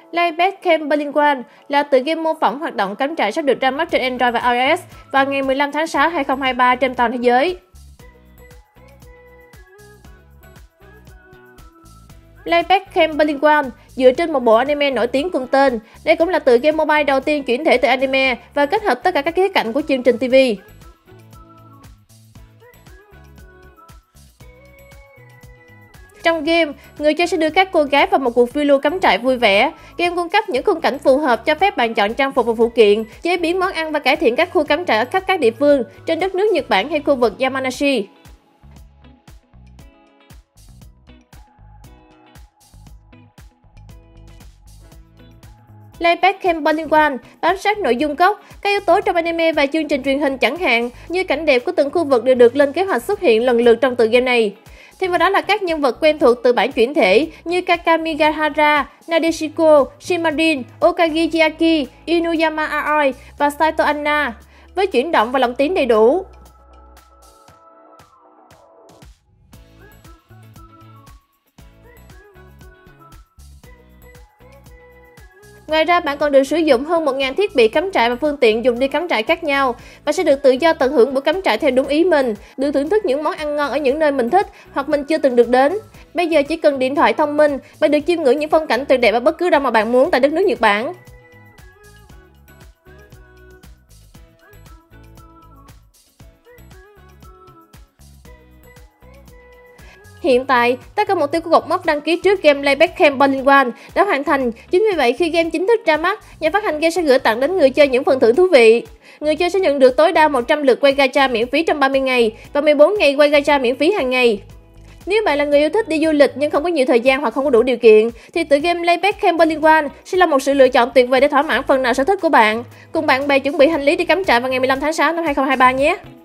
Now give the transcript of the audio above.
Laybet Camberlin One là tựa game mô phỏng hoạt động cắm trại sắp được ra mắt trên Android và iOS vào ngày 15 tháng 6 2023 trên toàn thế giới. Laybet Camberlin One dựa trên một bộ anime nổi tiếng cùng tên. Đây cũng là tựa game mobile đầu tiên chuyển thể từ anime và kết hợp tất cả các khía cạnh của chương trình TV. Trong game, người chơi sẽ đưa các cô gái vào một cuộc phiêu lưu cắm trại vui vẻ. Game cung cấp những khung cảnh phù hợp cho phép bạn chọn trang phục và phụ kiện, chế biến món ăn và cải thiện các khu cắm trại ở khắp các địa phương trên đất nước Nhật Bản hay khu vực Yamanashi. Laybet Camberlin One bám sát nội dung gốc, các yếu tố trong anime và chương trình truyền hình chẳng hạn như cảnh đẹp của từng khu vực đều được lên kế hoạch xuất hiện lần lượt trong tựa game này. Thêm vào đó là các nhân vật quen thuộc từ bản chuyển thể như Kakamigahara, Nadeshiko, Shimarin, Okagichiaki, Inuyama Aoi và Saito Anna, với chuyển động và lồng tiếng đầy đủ. Ngoài ra, bạn còn được sử dụng hơn 1.000 thiết bị cắm trại và phương tiện dùng đi cắm trại khác nhau. Bạn sẽ được tự do tận hưởng buổi cắm trại theo đúng ý mình, được thưởng thức những món ăn ngon ở những nơi mình thích hoặc mình chưa từng được đến. Bây giờ chỉ cần điện thoại thông minh, bạn được chiêm ngưỡng những phong cảnh tuyệt đẹp ở bất cứ đâu mà bạn muốn tại đất nước Nhật Bản. Hiện tại, tất cả mục tiêu của cột mốc đăng ký trước game Laybet Camberlin One đã hoàn thành. Chính vì vậy, khi game chính thức ra mắt, nhà phát hành game sẽ gửi tặng đến người chơi những phần thưởng thú vị. Người chơi sẽ nhận được tối đa 100 lượt quay gacha miễn phí trong 30 ngày và 14 ngày quay gacha miễn phí hàng ngày. Nếu bạn là người yêu thích đi du lịch nhưng không có nhiều thời gian hoặc không có đủ điều kiện, thì tựa game Laybet Camberlin One sẽ là một sự lựa chọn tuyệt vời để thỏa mãn phần nào sở thích của bạn. Cùng bạn bè chuẩn bị hành lý đi cắm trại vào ngày 15 tháng 6 năm 2023 nhé!